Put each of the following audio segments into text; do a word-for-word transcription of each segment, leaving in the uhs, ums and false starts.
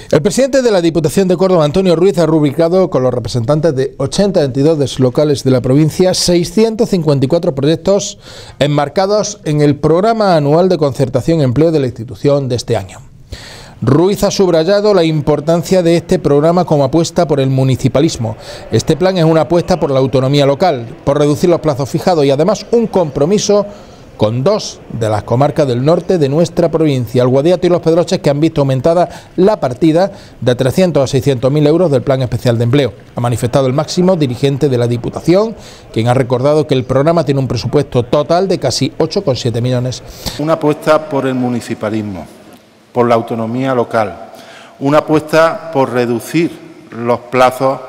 El presidente de la Diputación de Córdoba, Antonio Ruiz, ha rubricado con los representantes de ochenta entidades locales de la provincia seiscientos cincuenta y cuatro proyectos enmarcados en el Programa Anual de Concertación y Empleo de la institución de este año. Ruiz ha subrayado la importancia de este programa como apuesta por el municipalismo. Este plan es una apuesta por la autonomía local, por reducir los plazos fijados y además un compromiso con dos de las comarcas del norte de nuestra provincia, el Guadiato y Los Pedroches, que han visto aumentada la partida de trescientos a seiscientos mil euros del Plan Especial de Empleo. Ha manifestado el máximo dirigente de la Diputación, quien ha recordado que el programa tiene un presupuesto total de casi ocho coma siete millones. Una apuesta por el municipalismo, por la autonomía local, una apuesta por reducir los plazos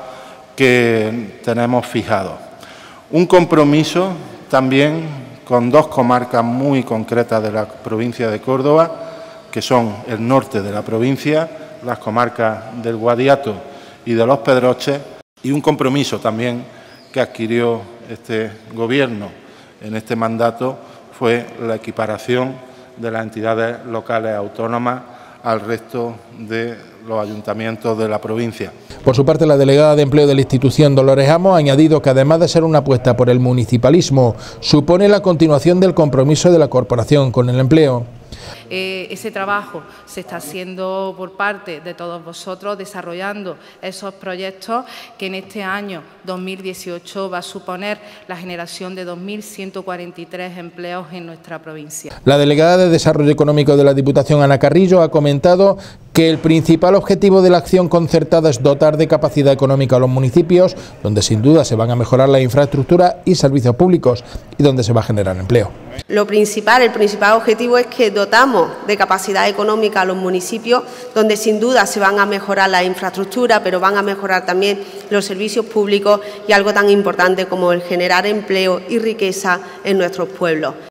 que tenemos fijados, un compromiso también con dos comarcas muy concretas de la provincia de Córdoba, que son el norte de la provincia, las comarcas del Guadiato y de Los Pedroches, y un compromiso también que adquirió este Gobierno en este mandato fue la equiparación de las entidades locales autónomas al resto de los ayuntamientos de la provincia. Por su parte, la delegada de Empleo de la institución, Dolores Amos, ha añadido que además de ser una apuesta por el municipalismo, supone la continuación del compromiso de la corporación con el empleo. Eh, ese trabajo se está haciendo por parte de todos vosotros, desarrollando esos proyectos que en este año dos mil dieciocho va a suponer la generación de dos mil ciento cuarenta y tres empleos en nuestra provincia. La delegada de Desarrollo Económico de la Diputación, Ana Carrillo, ha comentado que el principal objetivo de la acción concertada es dotar de capacidad económica a los municipios, donde sin duda se van a mejorar la infraestructura y servicios públicos y donde se va a generar empleo. Lo principal, el principal objetivo es que dotamos de capacidad económica a los municipios, donde sin duda se van a mejorar las infraestructuras, pero van a mejorar también los servicios públicos y algo tan importante como el generar empleo y riqueza en nuestros pueblos.